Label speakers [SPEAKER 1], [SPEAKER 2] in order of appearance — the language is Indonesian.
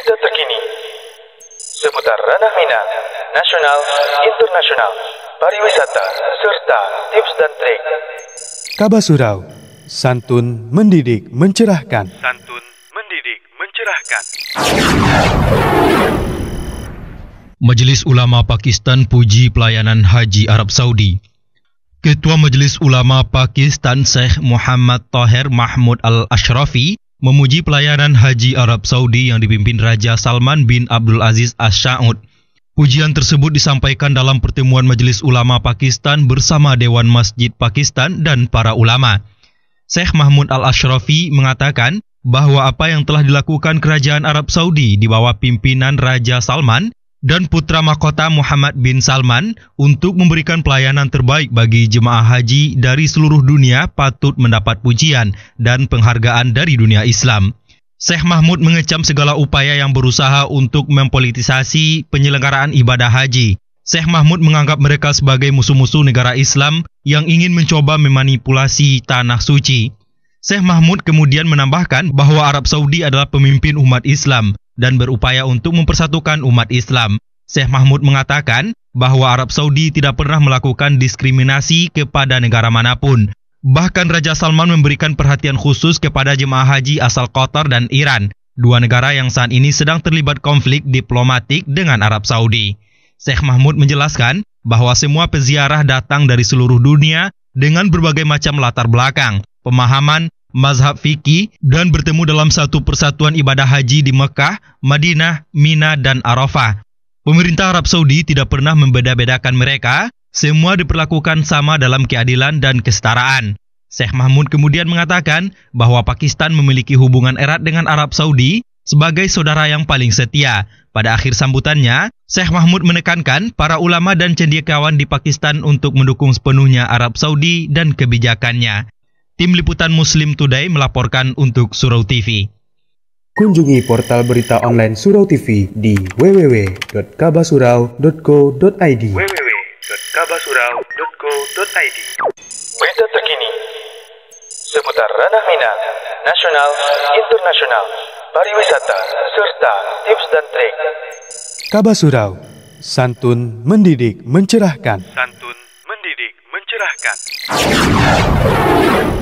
[SPEAKER 1] Berita terkini seputar ranah Minang, nasional, internasional, pariwisata, serta tips dan trik.
[SPEAKER 2] Kabar Surau, santun mendidik mencerahkan.
[SPEAKER 1] Santun mendidik mencerahkan.
[SPEAKER 3] Majelis Ulama Pakistan puji pelayanan Haji Arab Saudi. Ketua Majelis Ulama Pakistan Syekh Muhammad Tahir Mahmud Al-Ashrafi memuji pelayanan Haji Arab Saudi yang dipimpin Raja Salman bin Abdul Aziz As-Saud. Pujian tersebut disampaikan dalam pertemuan Majelis Ulama Pakistan bersama Dewan Masjid Pakistan dan para ulama. Syekh Mahmud Al-Ashrafi mengatakan bahwa apa yang telah dilakukan Kerajaan Arab Saudi di bawah pimpinan Raja Salman dan putra mahkota Muhammad bin Salman untuk memberikan pelayanan terbaik bagi jemaah haji dari seluruh dunia patut mendapat pujian dan penghargaan dari dunia Islam. Syekh Mahmud mengecam segala upaya yang berusaha untuk mempolitisasi penyelenggaraan ibadah haji. Syekh Mahmud menganggap mereka sebagai musuh-musuh negara Islam yang ingin mencoba memanipulasi tanah suci. Syekh Mahmud kemudian menambahkan bahwa Arab Saudi adalah pemimpin umat Islam dan berupaya untuk mempersatukan umat Islam. Syekh Mahmud mengatakan bahwa Arab Saudi tidak pernah melakukan diskriminasi kepada negara manapun. Bahkan Raja Salman memberikan perhatian khusus kepada jemaah haji asal Qatar dan Iran, dua negara yang saat ini sedang terlibat konflik diplomatik dengan Arab Saudi. Syekh Mahmud menjelaskan bahwa semua peziarah datang dari seluruh dunia dengan berbagai macam latar belakang, pemahaman, mazhab fikih, dan bertemu dalam satu persatuan ibadah haji di Mekah, Madinah, Mina, dan Arafah. Pemerintah Arab Saudi tidak pernah membeda-bedakan mereka, semua diperlakukan sama dalam keadilan dan kesetaraan. Syekh Mahmud kemudian mengatakan bahwa Pakistan memiliki hubungan erat dengan Arab Saudi sebagai saudara yang paling setia. Pada akhir sambutannya, Syekh Mahmud menekankan para ulama dan cendekiawan di Pakistan untuk mendukung sepenuhnya Arab Saudi dan kebijakannya. Tim Liputan Muslim Today melaporkan untuk Surau TV.
[SPEAKER 2] Kunjungi portal berita online Surau TV di www.kabasurau.co.id.
[SPEAKER 1] www.kabasurau.co.id. Berita terkini seputar ranah Minang, nasional, internasional, pariwisata, serta tips dan trik.
[SPEAKER 2] Kabar Surau, santun mendidik mencerahkan.
[SPEAKER 1] Santun mendidik mencerahkan.